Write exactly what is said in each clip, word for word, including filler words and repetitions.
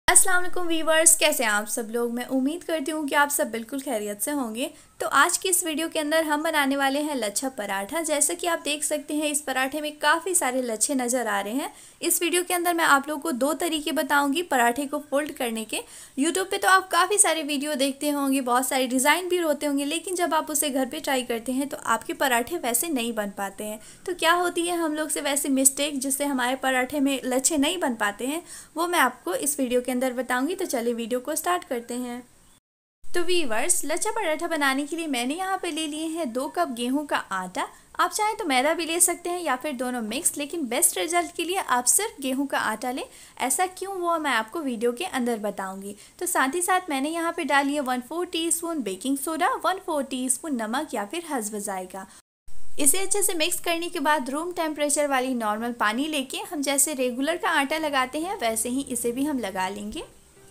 अस्सलाम वालेकुम वीवर्स, कैसे हैं आप सब लोग। मैं उम्मीद करती हूँ कि आप सब बिल्कुल खैरियत से होंगे। तो आज की इस वीडियो के अंदर हम बनाने वाले हैं लच्छा पराठा। जैसा कि आप देख सकते हैं इस पराठे में काफ़ी सारे लच्छे नज़र आ रहे हैं। इस वीडियो के अंदर मैं आप लोगों को दो तरीके बताऊंगी पराठे को फोल्ड करने के। यूट्यूब पे तो आप काफ़ी सारे वीडियो देखते होंगे, बहुत सारे डिज़ाइन भी होते होंगे, लेकिन जब आप उसे घर पर ट्राई करते हैं तो आपके पराठे वैसे नहीं बन पाते हैं। तो क्या होती है हम लोग से वैसे मिस्टेक जिससे हमारे पराठे में लच्छे नहीं बन पाते हैं, वो मैं आपको इस वीडियो के अंदर बताऊंगी। तो चलिए वीडियो को स्टार्ट करते हैं। तो वीवर्स, लच्छा पराठा बनाने के लिए मैंने यहाँ पे ले लिए हैं दो कप गेहूं का आटा। आप चाहें तो मैदा भी ले सकते हैं या फिर दोनों मिक्स, लेकिन बेस्ट रिजल्ट के लिए आप सिर्फ गेहूं का आटा लें। ऐसा क्यों, वो मैं आपको वीडियो के अंदर बताऊंगी। तो साथ ही साथ मैंने यहाँ पे डाली है one four teaspoon baking soda, one four teaspoon नमक या फिर हस्ब जायका। इसे अच्छे से मिक्स करने के बाद रूम टेम्परेचर वाली नॉर्मल पानी लेके हम जैसे रेगुलर का आटा लगाते हैं वैसे ही इसे भी हम लगा लेंगे।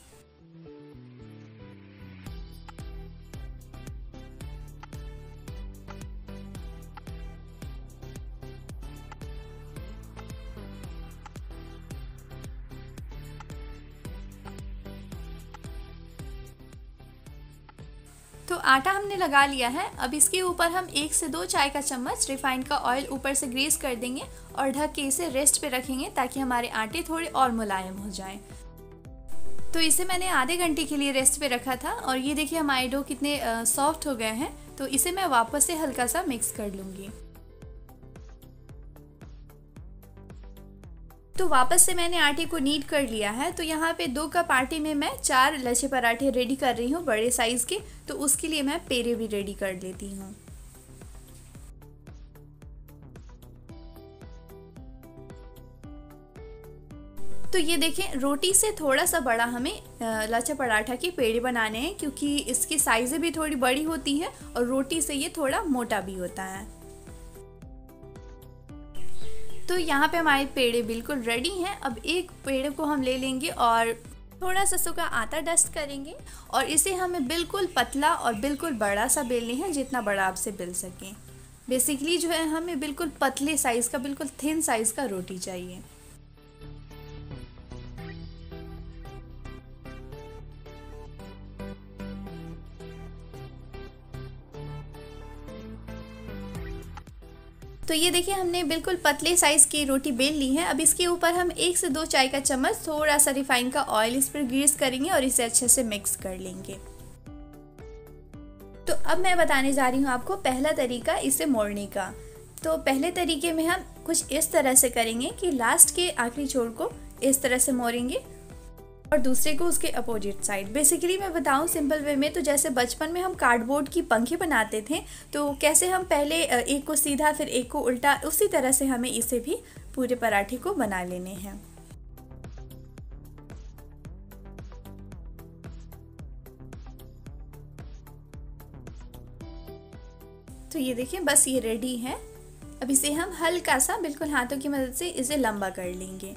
तो आटा हमने लगा लिया है। अब इसके ऊपर हम एक से दो चाय का चम्मच रिफाइंड का ऑयल ऊपर से ग्रीस कर देंगे और ढक के इसे रेस्ट पे रखेंगे ताकि हमारे आटे थोड़े और मुलायम हो जाएं। तो इसे मैंने आधे घंटे के लिए रेस्ट पे रखा था और ये देखिए हमारे डो कितने सॉफ्ट हो गए हैं। तो इसे मैं वापस से हल्का सा मिक्स कर लूँगी। तो वापस से मैंने आटे को नीड कर लिया है। तो यहाँ पे दो कप आटे में मैं चार लच्छे पराठे रेडी कर रही हूँ बड़े साइज़ के। तो उसके लिए मैं पेड़े भी रेडी कर लेती हूँ। तो ये देखें, रोटी से थोड़ा सा बड़ा हमें लच्छा पराठा के पेड़े बनाने हैं, क्योंकि इसकी साइज़ें भी थोड़ी बड़ी होती है और रोटी से ये थोड़ा मोटा भी होता है। तो यहाँ पे हमारे पेड़े बिल्कुल रेडी हैं। अब एक पेड़े को हम ले लेंगे और थोड़ा सा सूखा आटा डस्ट करेंगे और इसे हमें बिल्कुल पतला और बिल्कुल बड़ा सा बेलनी है, जितना बड़ा आपसे बेल सकें। बेसिकली जो है हमें बिल्कुल पतले साइज़ का, बिल्कुल थिन साइज़ का रोटी चाहिए। तो ये देखिए हमने बिल्कुल पतले साइज़ की रोटी बेल ली है। अब इसके ऊपर हम एक से दो चाय का चम्मच थोड़ा सा रिफाइन का ऑयल इस पर ग्रीस करेंगे और इसे अच्छे से मिक्स कर लेंगे। तो अब मैं बताने जा रही हूँ आपको पहला तरीका इसे मोड़ने का। तो पहले तरीके में हम कुछ इस तरह से करेंगे कि लास्ट के आखिरी छोर को इस तरह से मोड़ेंगे और दूसरे को उसके अपोजिट साइड। बेसिकली मैं बताऊं सिंपल वे में, तो जैसे बचपन में हम कार्डबोर्ड की पंखे बनाते थे, तो कैसे हम पहले एक को सीधा फिर एक को उल्टा, उसी तरह से हमें इसे भी पूरे पराठे को बना लेने हैं। तो ये देखिए बस ये रेडी है। अब इसे हम हल्का सा बिल्कुल हाथों की मदद से इसे लंबा कर लेंगे।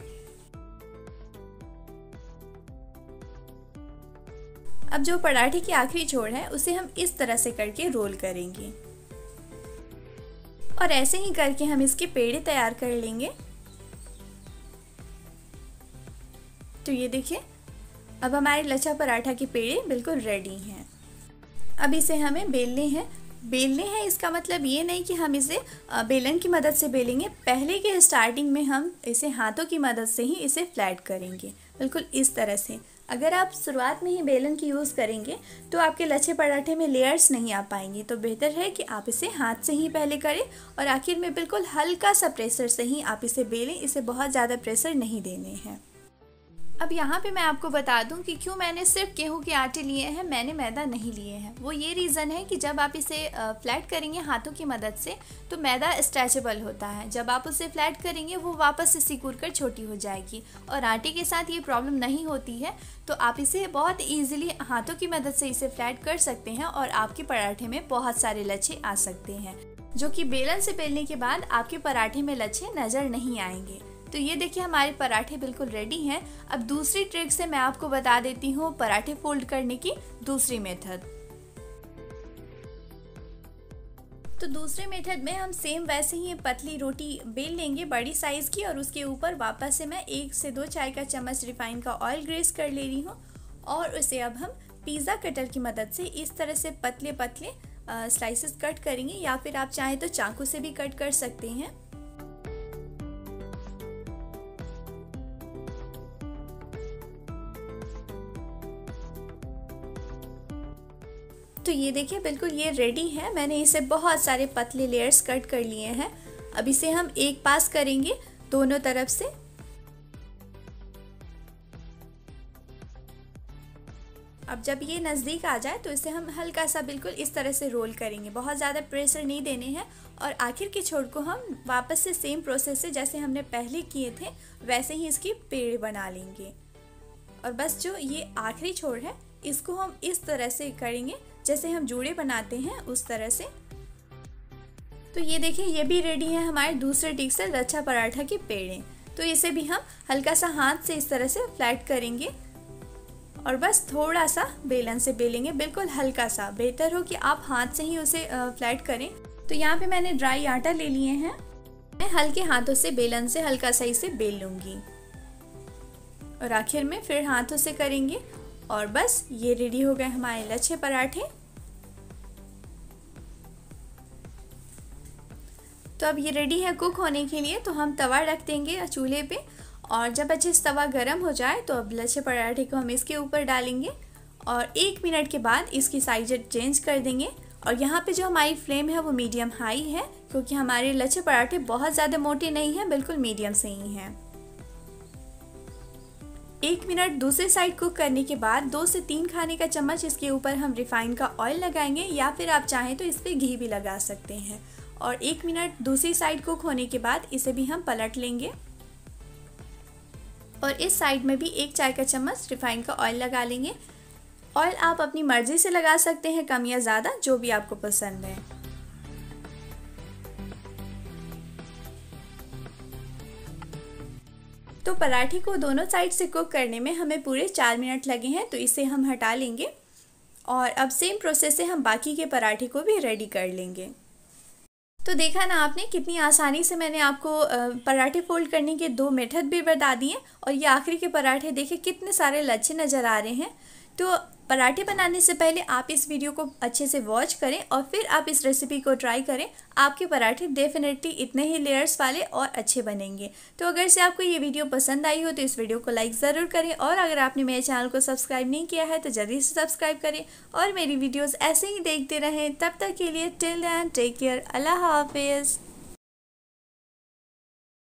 अब जो पराठे की आखिरी छोर है उसे हम इस तरह से करके रोल करेंगे और ऐसे ही करके हम इसके पेड़े तैयार कर लेंगे। तो ये देखिए अब हमारे लच्छा पराठा के पेड़े बिल्कुल रेडी हैं। अब इसे हमें बेलने हैं। बेलने हैं इसका मतलब ये नहीं कि हम इसे बेलन की मदद से बेलेंगे। पहले के स्टार्टिंग में हम इसे हाथों की मदद से ही इसे फ्लैट करेंगे, बिल्कुल इस तरह से। अगर आप शुरुआत में ही बेलन की यूज़ करेंगे तो आपके लच्छे पराठे में लेयर्स नहीं आ पाएंगी। तो बेहतर है कि आप इसे हाथ से ही पहले करें और आखिर में बिल्कुल हल्का सा प्रेशर से ही आप इसे बेलें। इसे बहुत ज़्यादा प्रेशर नहीं देने हैं। अब यहाँ पे मैं आपको बता दूं कि क्यों मैंने सिर्फ गेहूं के आटे लिए हैं, मैंने मैदा नहीं लिए हैं। वो ये रीज़न है कि जब आप इसे फ्लैट करेंगे हाथों की मदद से तो मैदा स्ट्रेचेबल होता है। जब आप उसे फ्लैट करेंगे वो वापस से सिकुड़ कर छोटी हो जाएगी, और आटे के साथ ये प्रॉब्लम नहीं होती है। तो आप इसे बहुत ईजिली हाथों की मदद से इसे फ्लैट कर सकते हैं और आपके पराठे में बहुत सारे लच्छे आ सकते हैं, जो कि बेलन से बेलने के बाद आपके पराठे में लच्छे नज़र नहीं आएंगे। तो ये देखिए हमारे पराठे बिल्कुल रेडी हैं। अब दूसरी ट्रिक से मैं आपको बता देती हूँ पराठे फोल्ड करने की दूसरी मेथड। तो दूसरे मेथड में हम सेम वैसे ही पतली रोटी बेल लेंगे बड़ी साइज़ की, और उसके ऊपर वापस से मैं एक से दो चाय का चम्मच रिफाइन का ऑयल ग्रेस कर ले रही हूँ। और उसे अब हम पिज़्ज़ा कटर की मदद से इस तरह से पतले पतले स्लाइसेस कट करेंगे, या फिर आप चाहें तो चाकू से भी कट कर सकते हैं। तो ये देखिए बिल्कुल ये रेडी है। मैंने इसे बहुत सारे पतले लेयर्स कट कर लिए हैं। अब इसे हम एक पास करेंगे दोनों तरफ से। अब जब ये नज़दीक आ जाए तो इसे हम हल्का सा बिल्कुल इस तरह से रोल करेंगे, बहुत ज़्यादा प्रेशर नहीं देने हैं। और आखिर के छोर को हम वापस से सेम प्रोसेस से जैसे हमने पहले किए थे वैसे ही इसकी पेड़ बना लेंगे। और बस जो ये आखिरी छोर है इसको हम इस तरह से करेंगे जैसे हम जूड़े बनाते हैं उस तरह से। तो ये देखिए ये भी रेडी है हमारे दूसरे डिश से लच्छा पराठा की पेड़े। तो इसे भी हम हल्का सा हाथ से इस तरह से फ्लैट करेंगे और बस थोड़ा सा बेलन से बेलेंगे, बिल्कुल हल्का सा। बेहतर हो कि आप हाथ से ही उसे फ्लैट करें। तो यहाँ पे मैंने ड्राई आटा ले लिए हैं, मैं हल्के हाथों से बेलन से हल्का सा इसे बेल लूँगी और आखिर में फिर हाथों से करेंगे। और बस ये रेडी हो गए हमारे लच्छे पराठे। तो अब ये रेडी है कुक होने के लिए। तो हम तवा रख देंगे चूल्हे पे, और जब अच्छे से तवा गर्म हो जाए तो अब लच्छे पराठे को हम इसके ऊपर डालेंगे और एक मिनट के बाद इसकी साइज चेंज कर देंगे। और यहाँ पे जो हमारी फ्लेम है वो मीडियम हाई है, क्योंकि हमारे लच्छे पराठे बहुत ज़्यादा मोटे नहीं हैं, बिल्कुल मीडियम से ही हैं। एक मिनट दूसरी साइड कुक करने के बाद दो से तीन खाने का चम्मच इसके ऊपर हम रिफाइन का ऑयल लगाएंगे, या फिर आप चाहें तो इस पर घी भी लगा सकते हैं। और एक मिनट दूसरी साइड कुक होने के बाद इसे भी हम पलट लेंगे और इस साइड में भी एक चाय का चम्मच रिफाइन का ऑयल लगा लेंगे। ऑयल आप अपनी मर्जी से लगा सकते हैं, कम या ज़्यादा, जो भी आपको पसंद है। तो पराठे को दोनों साइड से कुक करने में हमें पूरे चार मिनट लगे हैं, तो इसे हम हटा लेंगे और अब सेम प्रोसेस से हम बाकी के पराठे को भी रेडी कर लेंगे। तो देखा ना आपने कितनी आसानी से मैंने आपको पराठे फोल्ड करने के दो मेथड भी बता दिए। और ये आखिरी के पराठे देखे कितने सारे लच्छे नज़र आ रहे हैं। तो पराठे बनाने से पहले आप इस वीडियो को अच्छे से वॉच करें और फिर आप इस रेसिपी को ट्राई करें। आपके पराठे डेफिनेटली इतने ही लेयर्स वाले और अच्छे बनेंगे। तो अगर से आपको ये वीडियो पसंद आई हो तो इस वीडियो को लाइक ज़रूर करें, और अगर आपने मेरे चैनल को सब्सक्राइब नहीं किया है तो जल्दी से सब्सक्राइब करें और मेरी वीडियोज़ ऐसे ही देखते रहें। तब तक के लिए टिल देन टेक केयर, अल्लाह हाफिज़।